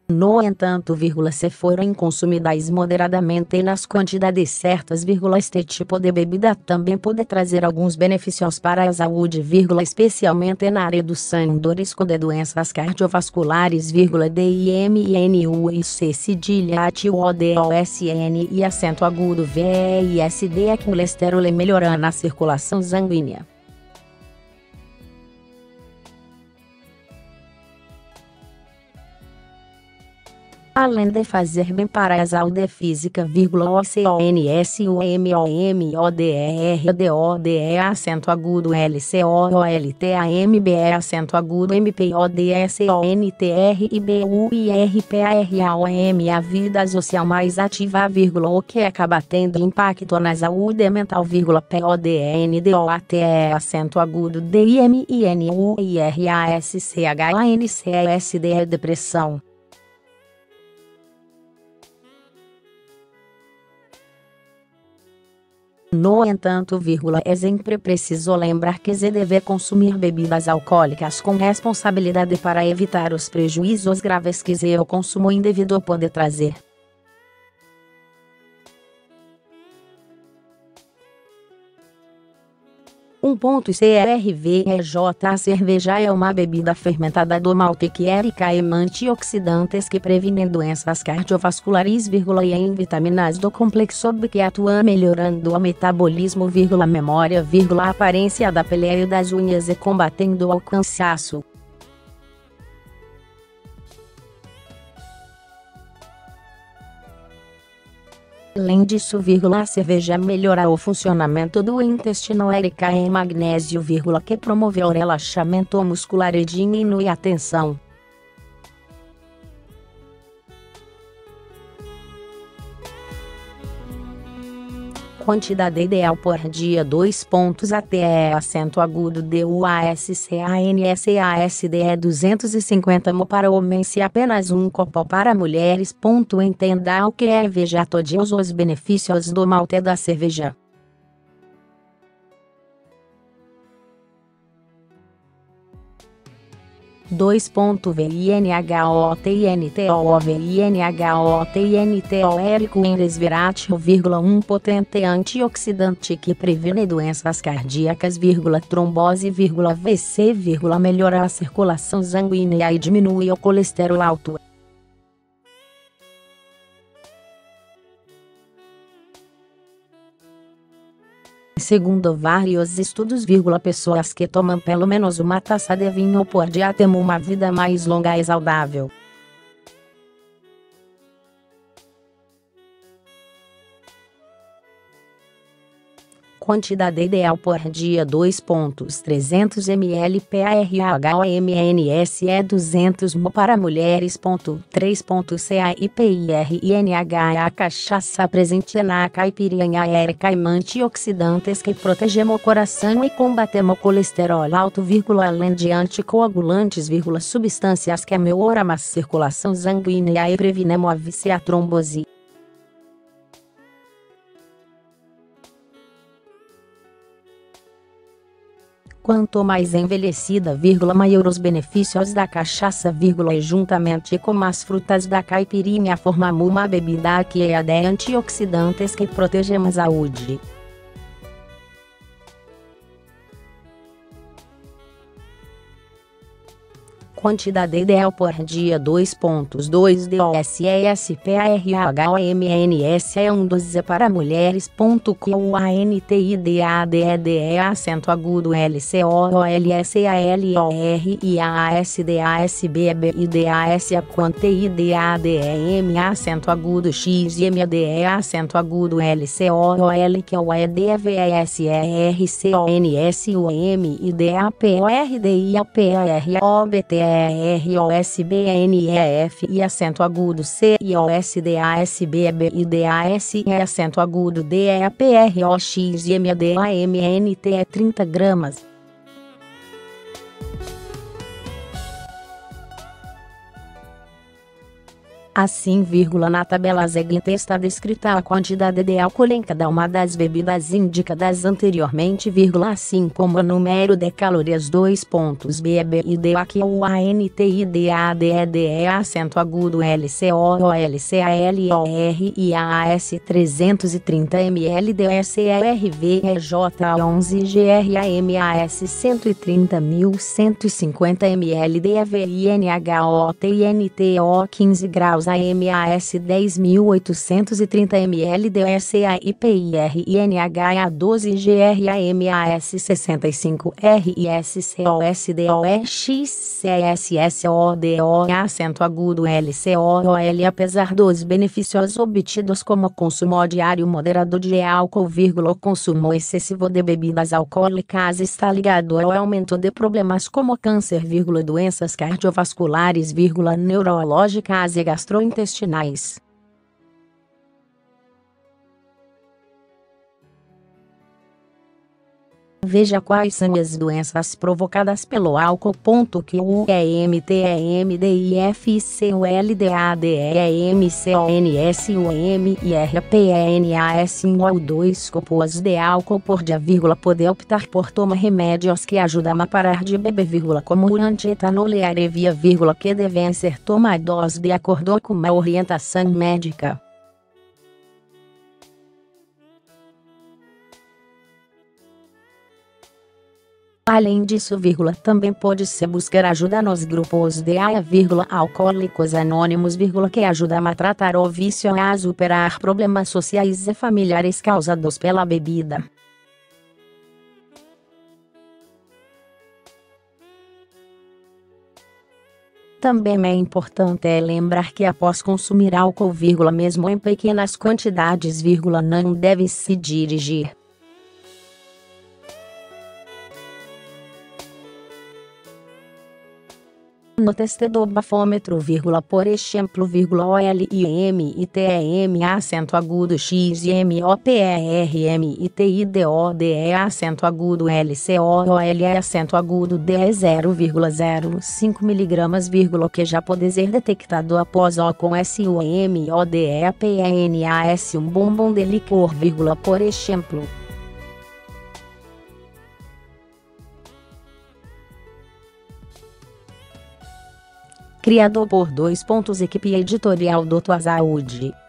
No entanto, se forem consumidas moderadamente e nas quantidades certas, este tipo de bebida também pode trazer alguns benefícios para a saúde, especialmente na redução do risco de doenças cardiovasculares, DIMINUIC cedilha ATIODOSN e acento agudo VEISD, colesterol e melhorando a circulação sanguínea. Além de fazer bem para a saúde física, OCONSUMOMODER acento agudo LCOOLTAMBE acento agudo MPODSONTR e BUIRPARAOM a vida social mais ativa, o que acaba tendo impacto na saúde mental, PODNDOATE acento agudo DIMINUIRASCHANCESD depressão. No entanto, é sempre preciso lembrar que se deve consumir bebidas alcoólicas com responsabilidade para evitar os prejuízos graves que o consumo indevido pode trazer. CRVEJ A cerveja é uma bebida fermentada do malte que é rica em antioxidantes que previnem doenças cardiovasculares, e em vitaminas do complexo B que atuam melhorando o metabolismo, memória, a aparência da pele e das unhas e combatendo o cansaço. Além disso, a cerveja melhora o funcionamento do intestino, é rica em magnésio, que promove o relaxamento muscular e diminui a tensão. Quantidade ideal por dia: 2 pontos ATE acento agudo DUASCANSASD 250 ml para homens e apenas 1 copo para mulheres. Entenda o que é veja todos os benefícios do malte da cerveja. VINHOTINTOVINHOTINTO é rico em resveratrol, potente antioxidante que previne doenças cardíacas, trombose, VC, melhora a circulação sanguínea e diminui o colesterol alto. Segundo vários estudos, pessoas que tomam pelo menos uma taça de vinho por dia têm uma vida mais longa e saudável. Quantidade ideal por dia: 2 pontos 300 ml PARHOMNS é 200 ml para mulheres. 3 CAIPIRINH a cachaça presente na caipirinha é rica em antioxidantes que protegem o coração e combatem o colesterol alto, além de anticoagulantes, substâncias que melhoram a circulação sanguínea e previnem a trombose. Quanto mais envelhecida, maior os benefícios da cachaça, e juntamente com as frutas da caipirinha formam uma bebida que é de antioxidantes que protegem a saúde. Quantidade ideal por dia: 2 pontos 2 DOSESPARHOMNS é 12 para mulheres. QUANTIDADEDE acento agudo LCOLSALORIASDASBBIDAS QUANTIDADEM acento agudo XMDE acento agudo LCOLQOEDVSERCONSUMIDAPORDIAPAROBTE ROSBNEF e acento agudo CIOSDASBBIDAS e acento agudo DEAPROXMDAMNT 30 gramas. Assim, na tabela seguinte está descrita a quantidade de álcool em cada uma das bebidas indicadas anteriormente, assim como o número de calorias. BBID aqui o ANTIDADEDE acento agudo LCOOLCALOR IAS 330 ml DSERVEJ11 GRAMAS 130.150 ml DVINHOTNTO 15 graus AMAS 10.830 ml DSAIPIRINHA 12 GRAMAS 65 RISCOSDOXCSSODO acento agudo LCOOL. Apesar dos benefícios obtidos como consumo diário moderado de álcool, o consumo excessivo de bebidas alcoólicas está ligado ao aumento de problemas como câncer, doenças cardiovasculares, neurológicas e gastrointestinais. Veja quais são as doenças provocadas pelo álcool. QUMTMDIFCOLDADEMCONSUMIRPENAS 1 ou 2 copos de álcool por dia, pode optar por tomar remédios que ajudam a parar de beber, como o antietanol e arevia, que devem ser tomados de acordo com uma orientação médica. Além disso, também pode-se buscar ajuda nos grupos de AA, Alcoólicos Anônimos, que ajudam a tratar o vício e a superar problemas sociais e familiares causados pela bebida. Também é importante lembrar que após consumir álcool, mesmo em pequenas quantidades, não deve se dirigir. No teste do bafômetro, por exemplo, OLIM e TEM acento agudo XMOPERM e TIDODE acento agudo LCOOL acento agudo DE 0,05 mg, que já pode ser detectado após o com SUMODEPENAS um bombom de licor, por exemplo. Criado por Equipe editorial do Tua Saúde.